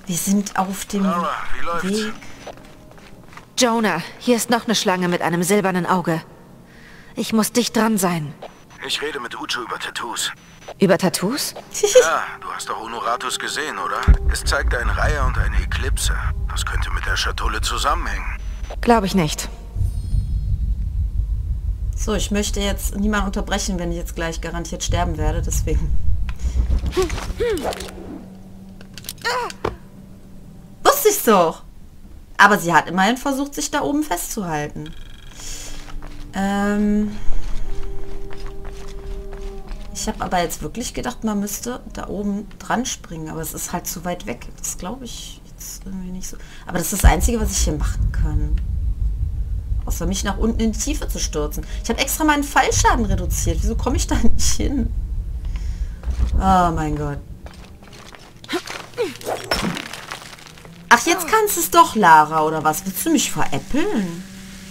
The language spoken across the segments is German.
Wir sind auf dem Lara, wie läuft's? Weg. Jonah, hier ist noch eine Schlange mit einem silbernen Auge. Ich muss dicht dran sein. Ich rede mit Ucho über Tattoos. Über Tattoos? Ja, du hast doch Honoratus gesehen, oder? Es zeigt eine Reihe und eine Eklipse. Das könnte mit der Schatulle zusammenhängen. Glaube ich nicht. So, ich möchte jetzt niemanden unterbrechen, wenn ich jetzt gleich garantiert sterben werde, deswegen. Wusste ich's doch. Aber sie hat immerhin versucht, sich da oben festzuhalten. Ich habe aber jetzt wirklich gedacht, man müsste da oben dran springen. Aber es ist halt zu weit weg. Das glaube ich jetzt irgendwie nicht so. Aber das ist das Einzige, was ich hier machen kann. Außer mich nach unten in die Tiefe zu stürzen. Ich habe extra meinen Fallschaden reduziert. Wieso komme ich da nicht hin? Oh mein Gott. Ach, jetzt kannst du es doch, Lara, oder was? Willst du mich veräppeln?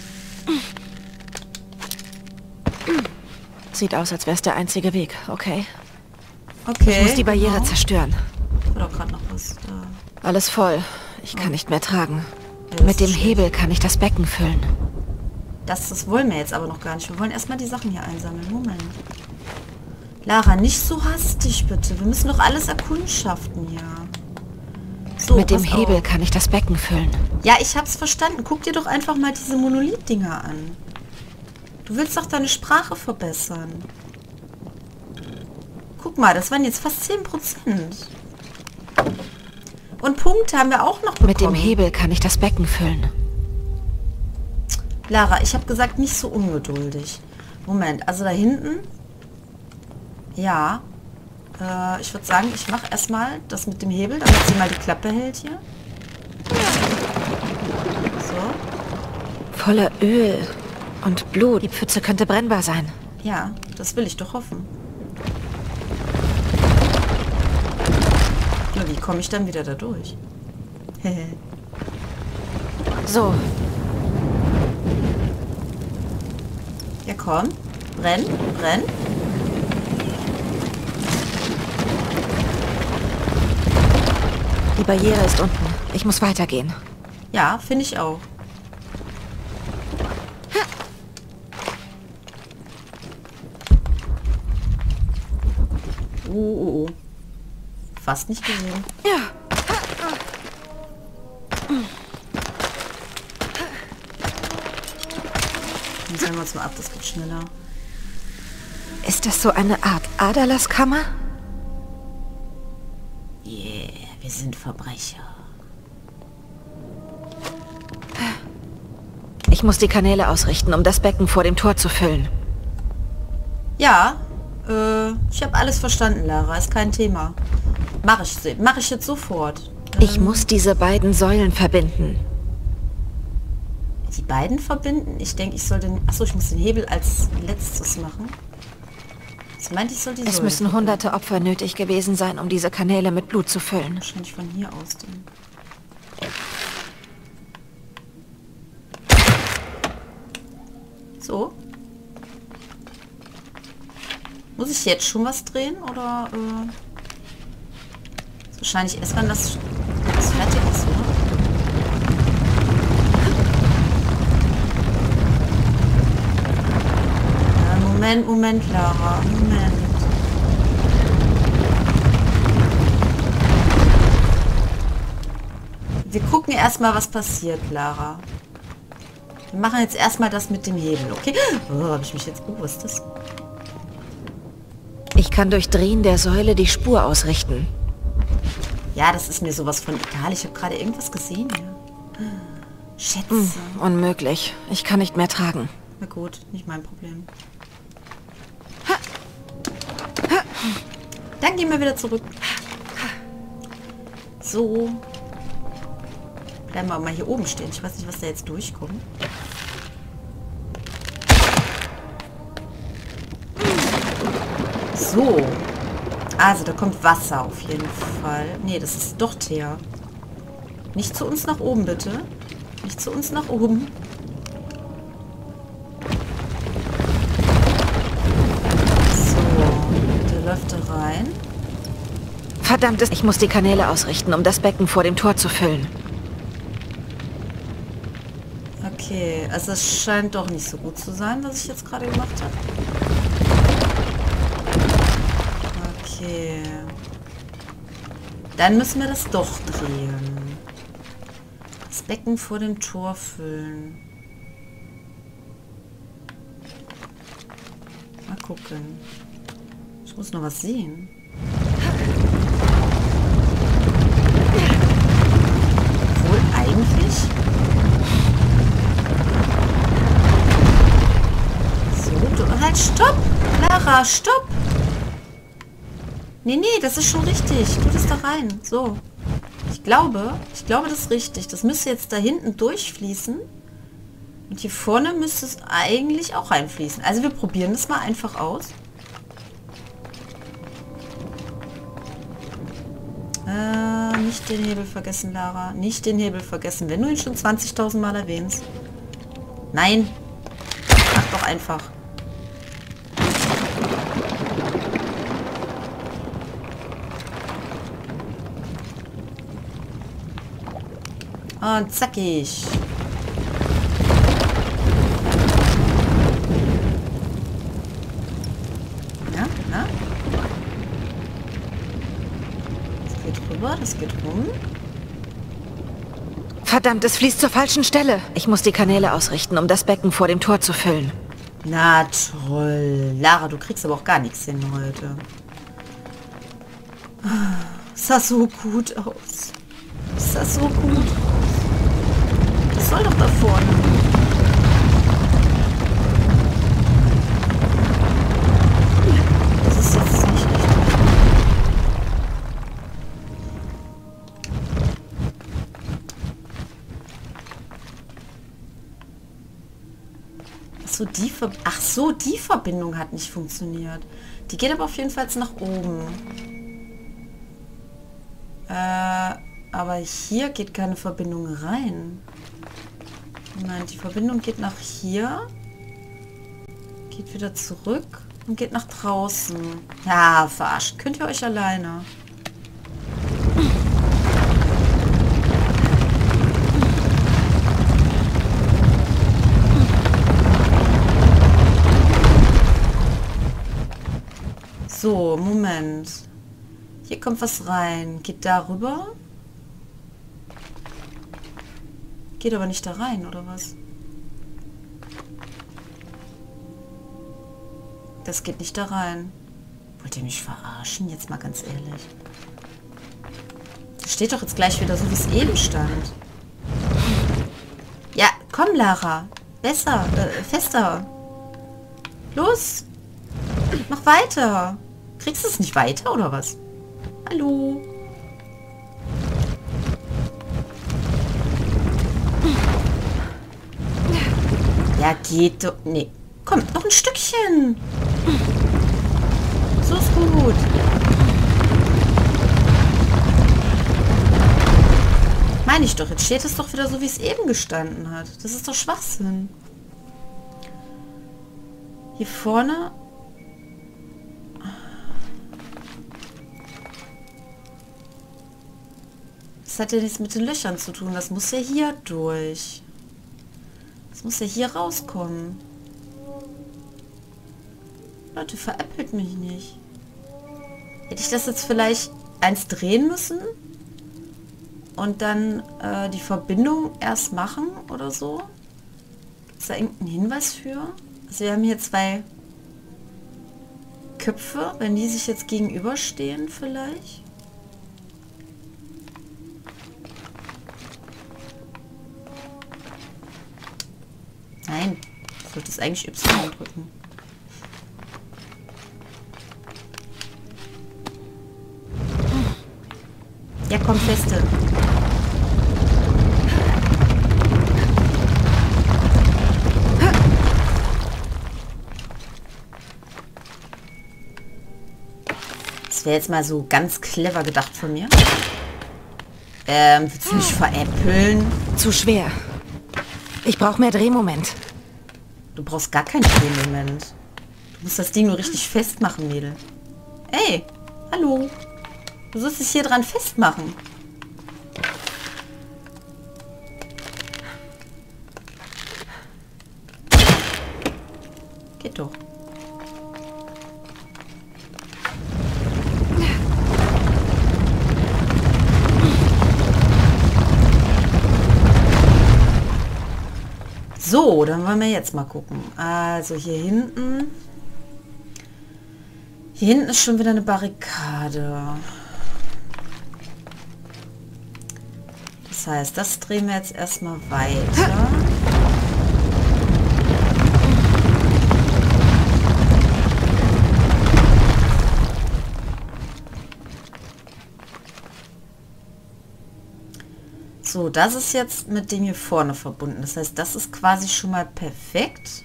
Sieht aus, als wäre es der einzige Weg, okay? Okay. Ich muss die Barriere zerstören. War doch gerade noch was da. Alles voll. Ich kann nicht mehr tragen. Ja, das Mit dem ist schlecht. Hebel kann ich das Becken füllen. Das wollen wir jetzt aber noch gar nicht. Wir wollen erstmal die Sachen hier einsammeln. Moment. Lara, nicht so hastig, bitte. Wir müssen doch alles erkundschaften hier. So, Mit dem pass Hebel auf. kann ich das Becken füllen. Ja, ich hab's verstanden. Guck dir doch einfach mal diese Monolith-Dinger an. Du willst doch deine Sprache verbessern. Guck mal, das waren jetzt fast 10%. Und Punkte haben wir auch noch bekommen. Mit dem Hebel kann ich das Becken füllen. Lara, ich habe gesagt, nicht so ungeduldig. Moment, also da hinten. Ja. Ich würde sagen, ich mache erstmal das mit dem Hebel, damit sie mal die Klappe hält hier. So. Voller Öl und Blut. Die Pfütze könnte brennbar sein. Ja, das will ich doch hoffen. Nur wie komme ich dann wieder da durch? So, Ja, komm. Brenn, brenn. die Barriere ist unten. Ich muss weitergehen. Ja, finde ich auch. Oh. Fast nicht gesehen. Ja. Dann sagen wir uns mal ab, das geht schneller. Ist das so eine Art Aderlasskammer? Yeah, wir sind Verbrecher. Ich muss die Kanäle ausrichten, um das Becken vor dem Tor zu füllen. Ja, ich habe alles verstanden, Lara. Ist kein Thema. Mach ich jetzt sofort. Ich muss diese beiden Säulen verbinden. Die beiden verbinden? Ich denke, ich soll den... Achso, ich muss den Hebel als letztes machen. Ich meinte, ich soll die Es Säule müssen verbinden. hunderte Opfer nötig gewesen sein, um diese Kanäle mit Blut zu füllen. Wahrscheinlich von hier aus dann. So. Muss ich jetzt schon was drehen oder ist wahrscheinlich erst wenn das fertig ist, oder? Ja, Moment, Lara. Moment. Wir gucken erstmal, was passiert, Lara. Wir machen jetzt erstmal das mit dem Hebel, okay? Oh, habe ich mich jetzt... Oh, was ist das? Ich kann durch Drehen der Säule die Spur ausrichten. Ja, das ist mir sowas von egal. Ich habe gerade irgendwas gesehen. Ja. Schätze. Unmöglich. Ich kann nicht mehr tragen. Na gut, nicht mein Problem. Dann gehen wir wieder zurück. So. Bleiben wir mal hier oben stehen. Ich weiß nicht, was da jetzt durchkommt. So. Also, da kommt Wasser auf jeden Fall. Nee, das ist doch Teer. Nicht zu uns nach oben, bitte. Nicht zu uns nach oben. So. Der läuft da rein. Verdammt, ich muss die Kanäle ausrichten, um das Becken vor dem Tor zu füllen. Okay, also es scheint doch nicht so gut zu sein, was ich jetzt gerade gemacht habe. Okay. Dann müssen wir das doch drehen. Das Becken vor dem Tor füllen. Mal gucken. Ich muss noch was sehen. Obwohl eigentlich... So, du, halt, stopp! Lara, stopp! Nee, das ist schon richtig. Tu das da rein. So. Ich glaube, das ist richtig. Das müsste jetzt da hinten durchfließen. Und hier vorne müsste es eigentlich auch reinfließen. Also wir probieren das mal einfach aus. Nicht den Hebel vergessen, Lara. Nicht den Hebel vergessen, wenn du ihn schon 20.000 Mal erwähnst. Nein. Mach doch einfach. Und zackig. Na? Das geht rüber, das geht rum. Verdammt, es fließt zur falschen Stelle. Ich muss die Kanäle ausrichten, um das Becken vor dem Tor zu füllen. Na toll. Lara, du kriegst aber auch gar nichts hin heute. Es sah so gut aus. Es sah so gut aus. Das soll doch da vorne. Das ist jetzt nicht richtig. Ach so, die Verbindung hat nicht funktioniert. Die geht aber auf jeden Fall nach oben. Aber hier geht keine Verbindung rein. Nein, die Verbindung geht nach hier. Geht wieder zurück und geht nach draußen. Ja, verarscht. Könnt ihr euch alleine. So, Moment. Hier kommt was rein. Geht da rüber? Geht aber nicht da rein, oder was? Das geht nicht da rein. Wollt ihr mich verarschen? Jetzt mal ganz ehrlich. Das steht doch jetzt gleich wieder so, wie es eben stand. Ja, komm, Lara. Besser, fester. Los. Mach weiter. Kriegst du es nicht weiter, oder was? Hallo? Ja, geht doch... Nee. Komm, noch ein Stückchen. So ist gut. Meine ich doch. Jetzt steht es doch wieder so, wie es eben gestanden hat. Das ist doch Schwachsinn. Hier vorne... Das hat ja nichts mit den Löchern zu tun. Das muss ja hier durch. Das muss ja hier rauskommen. Leute, veräppelt mich nicht. Hätte ich das jetzt vielleicht eins drehen müssen? Und dann die Verbindung erst machen oder so? Gibt es da irgendeinen Hinweis für? Also wir haben hier zwei Köpfe, wenn die sich jetzt gegenüberstehen vielleicht. Nein, ich sollte es eigentlich Y drücken. Ja, komm, feste. Das wäre jetzt mal so ganz clever gedacht von mir. Willst du mich veräppeln? Zu schwer. Ich brauche mehr Drehmoment. Du brauchst gar kein Drehmoment. Du musst das Ding nur richtig festmachen, Mädel. Ey, hallo. Du sollst dich hier dran festmachen. Geht doch. So, dann wollen wir jetzt mal gucken. Also hier hinten. Hier hinten ist schon wieder eine Barrikade. Das heißt, das drehen wir jetzt erstmal weiter. So, das ist jetzt mit dem hier vorne verbunden. Das heißt, das ist quasi schon mal perfekt.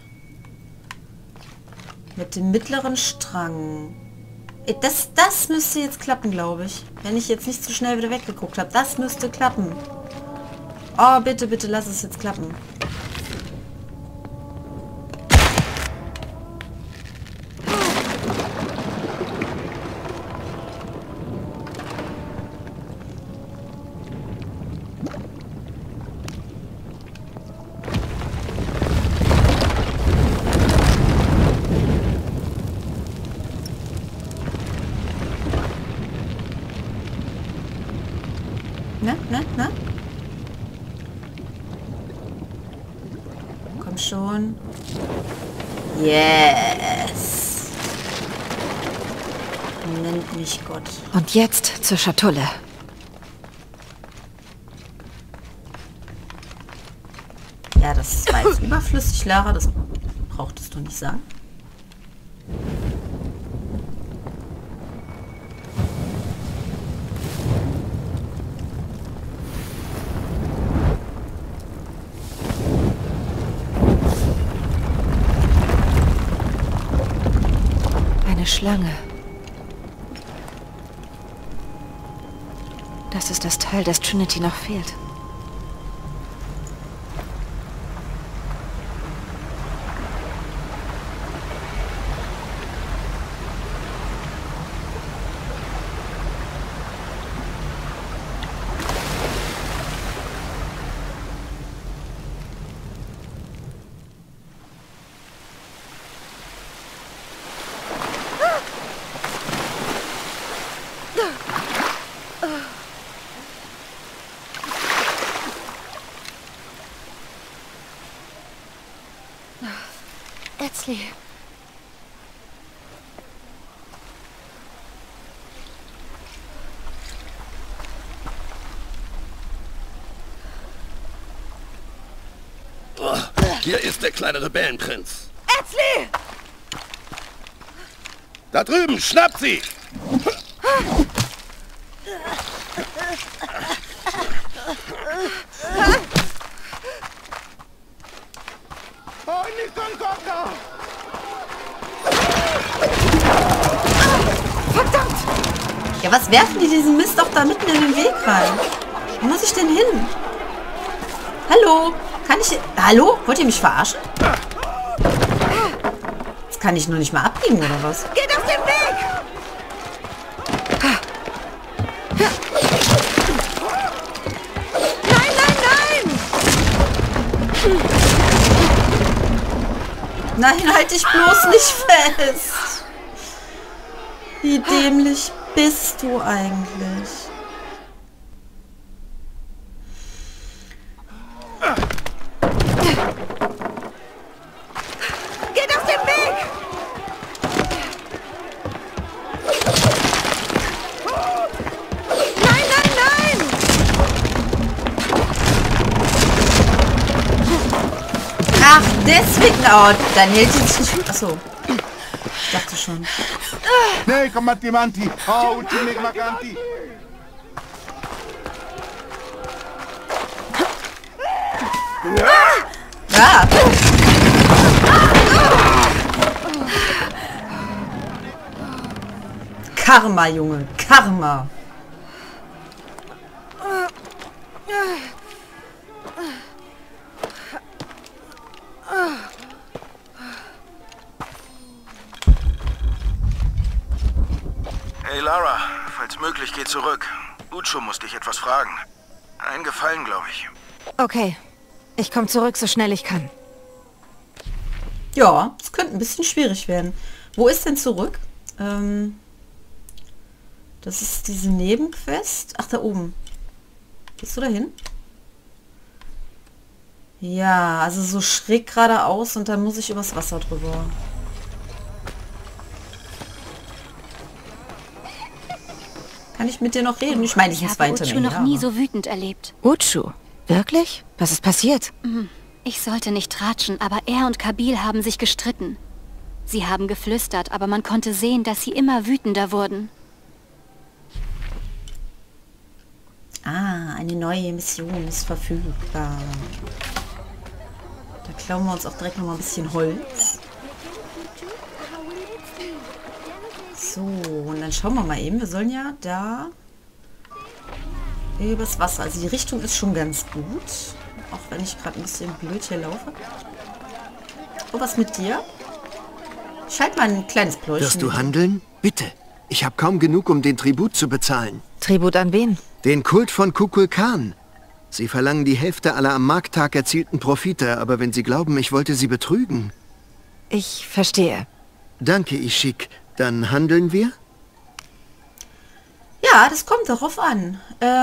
Mit dem mittleren Strang. Das müsste jetzt klappen, glaube ich. Wenn ich jetzt nicht zu schnell wieder weggeguckt habe. Das müsste klappen. Oh, bitte, bitte, lass es jetzt klappen. Na? Komm schon. Yes. Nennt mich Gott. Und jetzt zur Schatulle. Ja, das war jetzt überflüssig, Lara. Das brauchtest du nicht sagen. Schlange. Das ist das Teil, das Trinity noch fehlt. Etzli. Oh, hier ist der kleine Rebellenprinz. Etzli! Da drüben, schnappt sie! Verdammt! Ja, was werfen die diesen Mist doch da mitten in den Weg rein? Wo muss ich denn hin? Hallo? Kann ich... Hallo? Wollt ihr mich verarschen? Jetzt kann ich nur nicht mal abbiegen, oder was? Geht auf den Weg! Nein, nein, nein! Nein, halt dich bloß nicht fest. Wie dämlich bist du eigentlich? Geht auf den Weg! Nein, nein, nein! Ach, deswegen. Oh, dann hält sie sich nicht... Achso. Ich dachte schon. Nee, Kamati Manti. Oh, Uchinek Makanti. Ja. Karma, Junge. Karma. Hey Lara, falls möglich, geh zurück. Ucho muss dich etwas fragen. Einen Gefallen, glaube ich. Okay. Ich komme zurück, so schnell ich kann. Ja, es könnte ein bisschen schwierig werden. Wo ist denn zurück? Das ist diese Nebenquest. Ach, da oben. Gehst du da hin? Ja, also so schräg geradeaus und dann muss ich übers Wasser drüber. Kann ich mit dir noch reden? Ich meine, ich muss weiter. Ich habe Ucho noch nie so wütend erlebt. Ucho? Wirklich? Was ist passiert? Ich sollte nicht tratschen, aber er und Kabil haben sich gestritten. Sie haben geflüstert, aber man konnte sehen, dass sie immer wütender wurden. Ah, eine neue Mission ist verfügbar. Da klauen wir uns auch direkt noch mal ein bisschen Holz. So, und dann schauen wir mal eben. Wir sollen ja da übers Wasser. Also die Richtung ist schon ganz gut. Auch wenn ich gerade ein bisschen blöd hier laufe. Oh, was mit dir? Schalt mal ein kleines Pläuschen. Wirst du handeln? Bitte. Ich habe kaum genug, um den Tribut zu bezahlen. Tribut an wen? Den Kult von Kukulkan. Sie verlangen die Hälfte aller am Markttag erzielten Profite, aber wenn Sie glauben, ich wollte Sie betrügen... Ich verstehe. Danke, Ishik. Dann handeln wir? Ja, das kommt darauf an.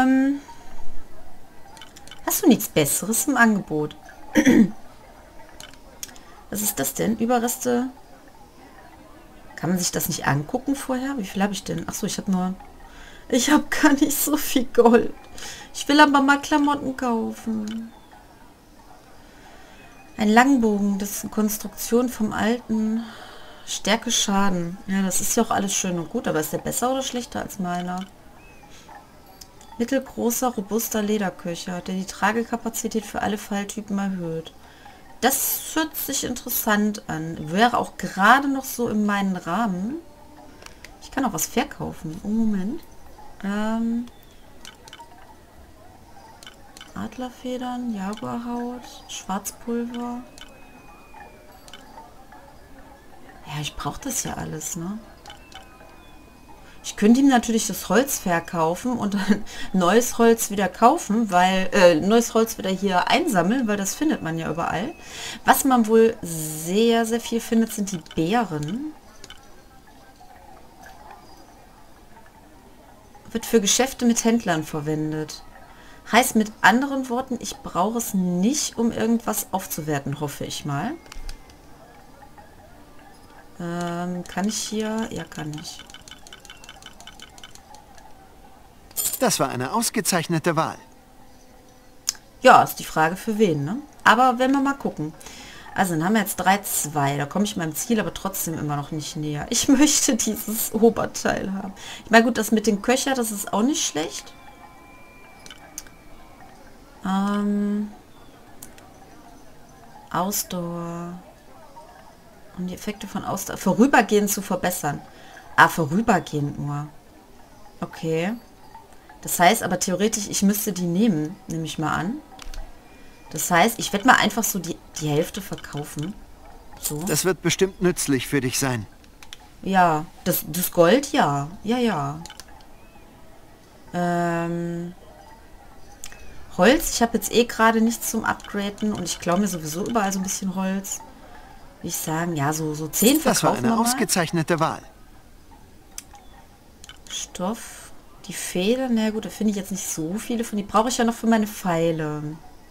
Hast du nichts Besseres im Angebot? Was ist das denn? Überreste? Kann man sich das nicht angucken vorher? Wie viel habe ich denn? Achso, ich habe gar nicht so viel Gold. Ich will aber mal Klamotten kaufen. Ein Langbogen, das ist eine Konstruktion vom alten. Stärke Schaden. Ja, das ist ja auch alles schön und gut, aber ist der besser oder schlechter als meiner? Mittelgroßer, robuster Lederköcher, der die Tragekapazität für alle Falltypen erhöht. Das hört sich interessant an. Wäre auch gerade noch so in meinen Rahmen. Ich kann auch was verkaufen. Oh, Moment. Adlerfedern, Jaguarhaut, Schwarzpulver. Ja, ich brauche das ja alles, ne? Ich könnte ihm natürlich das Holz verkaufen und dann neues Holz wieder kaufen, weil neues Holz wieder hier einsammeln, weil das findet man ja überall. Was man wohl sehr, sehr viel findet, sind die Beeren. Wird für Geschäfte mit Händlern verwendet. Heißt mit anderen Worten, ich brauche es nicht, um irgendwas aufzuwerten, hoffe ich mal. Kann ich hier? Ja, kann ich. Das war eine ausgezeichnete Wahl. Ja, ist die Frage für wen, ne? Aber wenn wir mal gucken. Also, dann haben wir jetzt 3,2. Da komme ich meinem Ziel aber trotzdem immer noch nicht näher. Ich möchte dieses Oberteil haben. Ich meine, gut, das mit dem Köcher, das ist auch nicht schlecht. Ausdauer. Um die Effekte von Ausdauer vorübergehend zu verbessern. Ah, vorübergehend nur. Okay. Das heißt aber theoretisch, ich müsste die nehmen, nehme ich mal an. Das heißt, ich werde mal einfach so die Hälfte verkaufen. So. Das wird bestimmt nützlich für dich sein. Ja, das Gold, ja. Ja. Holz, ich habe jetzt eh gerade nichts zum Upgraden und ich klaue mir sowieso überall so ein bisschen Holz. Wie ich sagen, ja, so 10 verkaufen. Das war eine ausgezeichnete Wahl. Stoff, die Federn, na gut, da finde ich jetzt nicht so viele von. Die brauche ich ja noch für meine Pfeile.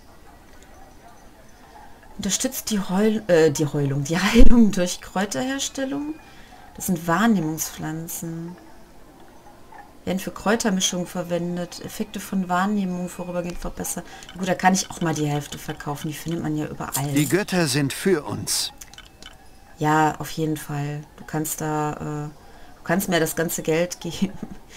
Unterstützt die Heilung durch Kräuterherstellung. Das sind Wahrnehmungspflanzen. Werden für Kräutermischungen verwendet. Effekte von Wahrnehmung vorübergehend verbessern. Gut, da kann ich auch mal die Hälfte verkaufen. Die findet man ja überall. Die Götter sind für uns. Ja, auf jeden Fall. Du kannst mir das ganze Geld geben.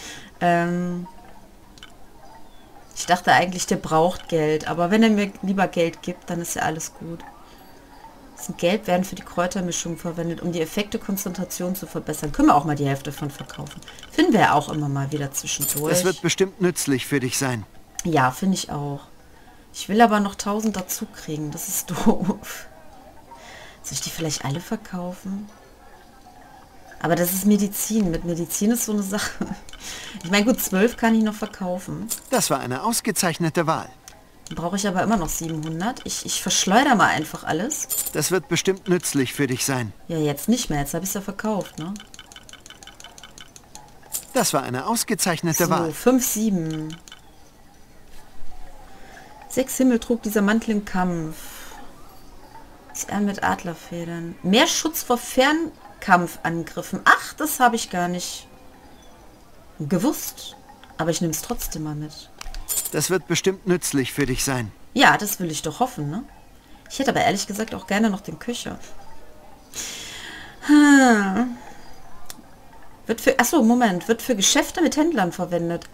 Ich dachte eigentlich, der braucht Geld. Aber wenn er mir lieber Geld gibt, dann ist ja alles gut. Geld werden für die Kräutermischung verwendet, um die Effekte Konzentration zu verbessern. Können wir auch mal die Hälfte von verkaufen. Finden wir ja auch immer mal wieder zwischendurch. Das wird bestimmt nützlich für dich sein. Ja, finde ich auch. Ich will aber noch 1000 dazu kriegen. Das ist doof. Soll ich die vielleicht alle verkaufen? Aber das ist Medizin. Mit Medizin ist so eine Sache. Ich meine, gut, 12 kann ich noch verkaufen. Das war eine ausgezeichnete Wahl. Dann brauche ich aber immer noch 700. Ich verschleudere mal einfach alles. Das wird bestimmt nützlich für dich sein. Ja, jetzt nicht mehr. Jetzt habe ich es ja verkauft, ne? Das war eine ausgezeichnete Wahl. 5, 7. 6 Himmel trug dieser Mantel im Kampf. Ist er mit Adlerfedern. Mehr Schutz vor Fernkampfangriffen. Ach, das habe ich gar nicht gewusst. Aber ich nehme es trotzdem mal mit. Das wird bestimmt nützlich für dich sein. Ja, das will ich doch hoffen, ne? Ich hätte aber ehrlich gesagt auch gerne noch den Köcher. Achso, Moment. Wird für Geschäfte mit Händlern verwendet.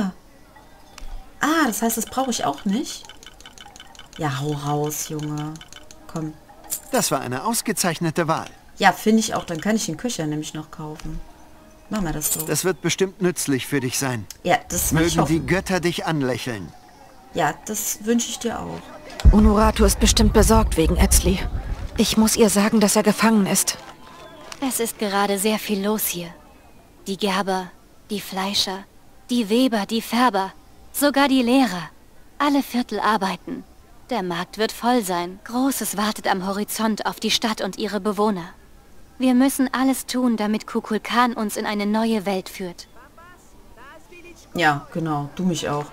Das heißt, das brauche ich auch nicht. Ja, hau raus, Junge. Komm. Das war eine ausgezeichnete Wahl. Ja, finde ich auch. Dann kann ich den Köcher nämlich noch kaufen. Machen wir das so. Das wird bestimmt nützlich für dich sein. Ja, das will ich Mögen die hoffen. Götter dich anlächeln. Ja, das wünsche ich dir auch. Unuratu ist bestimmt besorgt wegen Etzli. Ich muss ihr sagen, dass er gefangen ist. Es ist gerade sehr viel los hier. Die Gerber, die Fleischer, die Weber, die Färber, sogar die Lehrer. Alle Viertel arbeiten. Der Markt wird voll sein. Großes wartet am Horizont auf die Stadt und ihre Bewohner. Wir müssen alles tun, damit Kukulkan uns in eine neue Welt führt. Ja, genau. Du mich auch.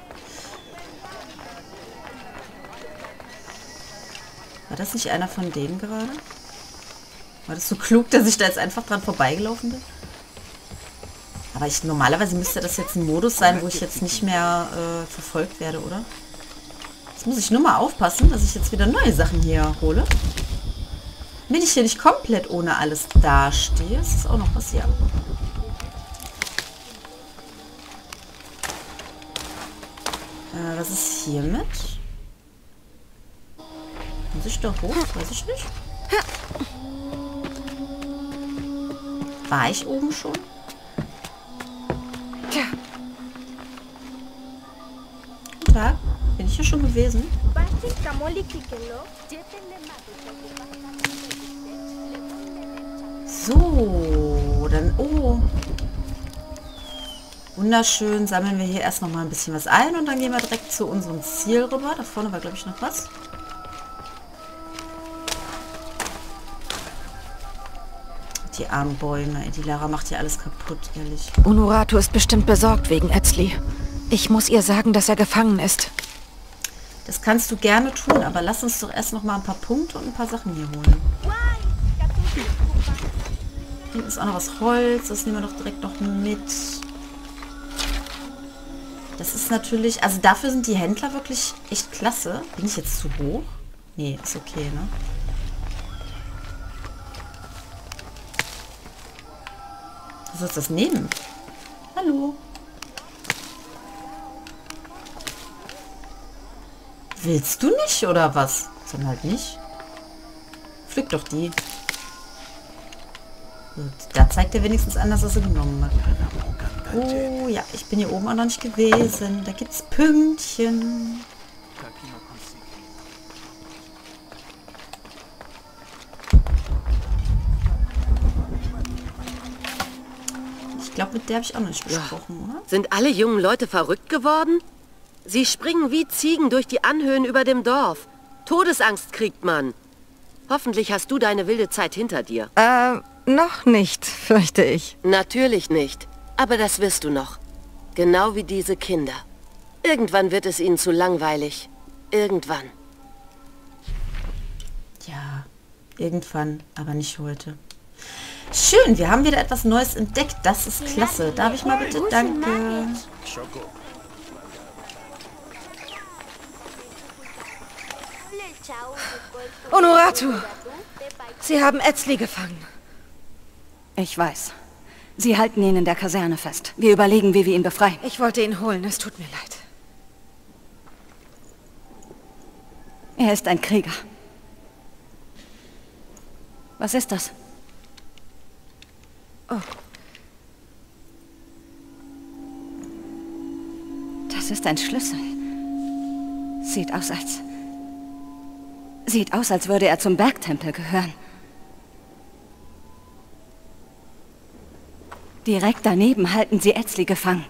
War das nicht einer von denen gerade? War das so klug, dass ich da jetzt einfach dran vorbeigelaufen bin? Aber normalerweise müsste das jetzt ein Modus sein, wo ich jetzt nicht mehr verfolgt werde, oder? Jetzt muss ich nur mal aufpassen, dass ich jetzt wieder neue Sachen hier hole. Wenn ich hier nicht komplett ohne alles dastehe, ist das auch noch was hier. Was ist hiermit? Muss ich da hoch? Weiß ich nicht. War ich oben schon? Guten Tag. Bin ich hier schon gewesen? So, dann, wunderschön, sammeln wir hier erst noch mal ein bisschen was ein und dann gehen wir direkt zu unserem Ziel rüber. Da vorne war, glaube ich, noch was. Die armen Bäume, die Lara macht hier alles kaputt, ehrlich. Unuratu ist bestimmt besorgt wegen Etzli. Ich muss ihr sagen, dass er gefangen ist. Das kannst du gerne tun, aber lass uns doch erst noch mal ein paar Punkte und ein paar Sachen hier holen. Hier ist auch noch was Holz, das nehmen wir doch direkt noch mit. Das ist natürlich, also dafür sind die Händler wirklich echt klasse. Bin ich jetzt zu hoch? Nee, ist okay, ne? Du sollst das nehmen. Hallo. Willst du nicht, oder was? Dann halt nicht. Pflück doch die. Gut, da zeigt er wenigstens an, dass er sie genommen hat. Oh ja, ich bin hier oben auch noch nicht gewesen. Da gibt's Pünktchen. Ich glaube, mit der habe ich auch noch nicht gesprochen, oder? Sind alle jungen Leute verrückt geworden? Sie springen wie Ziegen durch die Anhöhen über dem Dorf. Todesangst kriegt man. Hoffentlich hast du deine wilde Zeit hinter dir. Noch nicht, fürchte ich. Natürlich nicht. Aber das wirst du noch. Genau wie diese Kinder. Irgendwann wird es ihnen zu langweilig. Irgendwann. Ja, irgendwann, aber nicht heute. Schön, wir haben wieder etwas Neues entdeckt. Das ist klasse. Darf ich mal bitte? Danke. Unuratu! Sie haben Etzli gefangen. Ich weiß. Sie halten ihn in der Kaserne fest. Wir überlegen, wie wir ihn befreien. Ich wollte ihn holen, es tut mir leid. Er ist ein Krieger. Was ist das? Oh. Das ist ein Schlüssel. Sieht aus, als würde er zum Bergtempel gehören. Direkt daneben halten sie Etzli gefangen.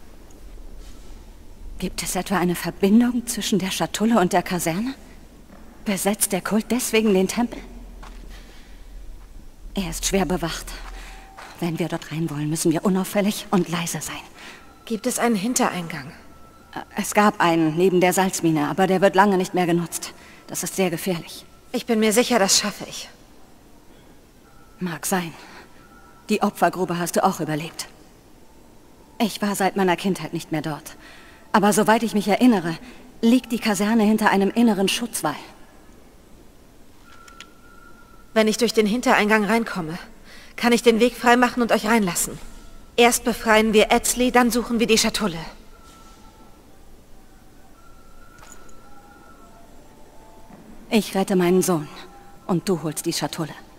Gibt es etwa eine Verbindung zwischen der Schatulle und der Kaserne? Besetzt der Kult deswegen den Tempel? Er ist schwer bewacht. Wenn wir dort rein wollen, müssen wir unauffällig und leise sein. Gibt es einen Hintereingang? Es gab einen neben der Salzmine, aber der wird lange nicht mehr genutzt. Das ist sehr gefährlich. Ich bin mir sicher, das schaffe ich. Mag sein. Die Opfergrube hast du auch überlebt. Ich war seit meiner Kindheit nicht mehr dort. Aber soweit ich mich erinnere, liegt die Kaserne hinter einem inneren Schutzwall. Wenn ich durch den Hintereingang reinkomme, kann ich den Weg freimachen und euch reinlassen. Erst befreien wir Etzli, dann suchen wir die Schatulle. Ich rette meinen Sohn und du holst die Schatulle.